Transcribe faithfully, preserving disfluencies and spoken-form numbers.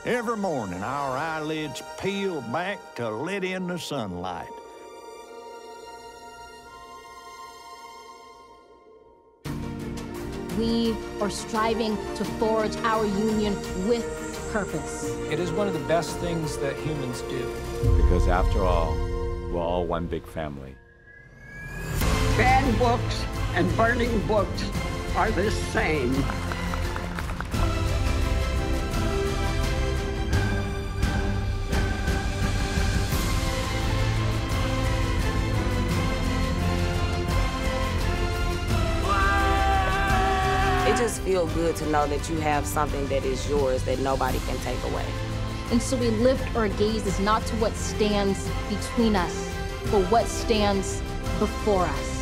Every morning, our eyelids peel back to let in the sunlight. We are striving to forge our union with purpose. It is one of the best things that humans do. Because after all, we're all one big family. Banned books and burning books are the same. It just feels good to know that you have something that is yours that nobody can take away. And so we lift our gazes not to what stands between us, but what stands before us.